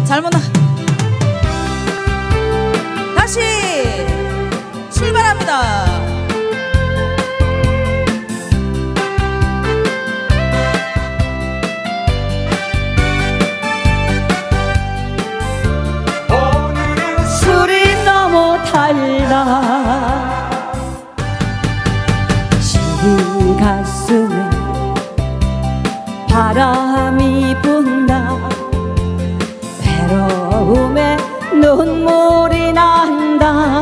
잘못 나. 다시 출발합니다. 오늘은 술이 너무 달다. 시린 가슴에 바람이 분다. 외로움에 눈물이 난다.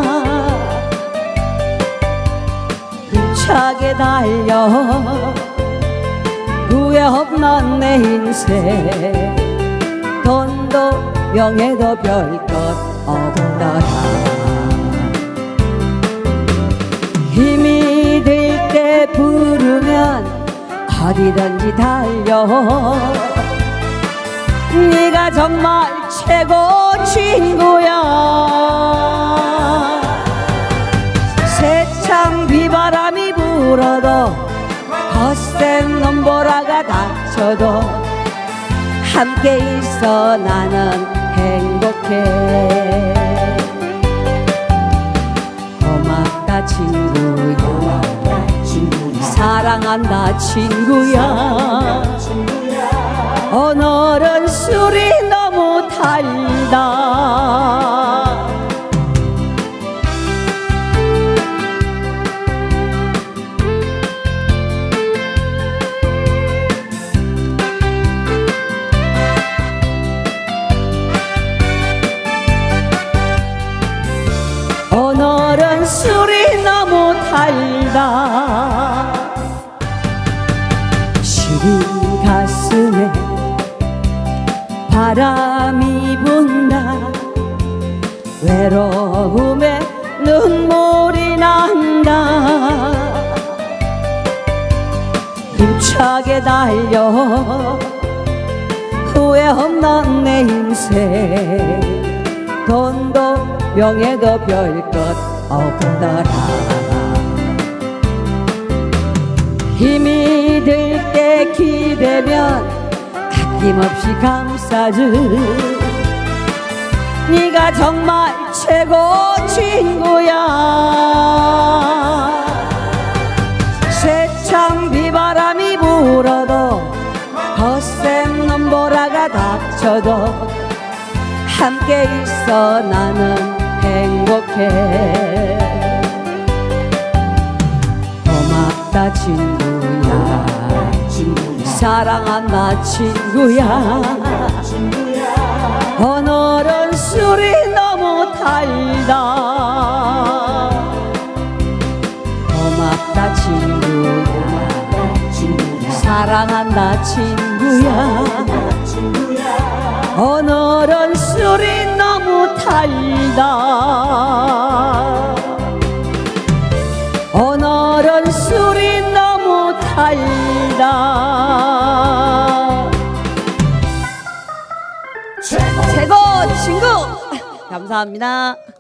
힘차게 달려 후회 없는 내 인생. 돈도 명예도 별 것 없더라. 힘이 들 때 부르면 어디든지 달려. 네가 정말 최고 친구야. 세창 비바람이 불어도 거센 눈보라가 닥쳐도 함께 있어 나는 행복해. 고맙다 친구야. 사랑한다 친구야. 오늘은 술이 너무 달다. 오늘은 술이 너무 달다. 시린 가슴에 바람이 분다. 외로움에 눈물이 난다. 힘차게 달려 후회 없는 내 인생. 돈도 명예도 별 것 없더라. 힘이 들 때 기대면 아낌없이 감싸줄. 네가 정말 최고 친구야. 세창 비바람이 불어도 거센 눈보라가 닥쳐도 함께 있어 나는 행복해. 고맙다 친구야. 사랑한다 친구야. 오늘은 술이 너무 달다. 고맙다 친구야. 사랑한다 친구야. 오늘은 술이 너무 달다. 오늘은 술이 너무 달다. 최고 친구 감사합니다.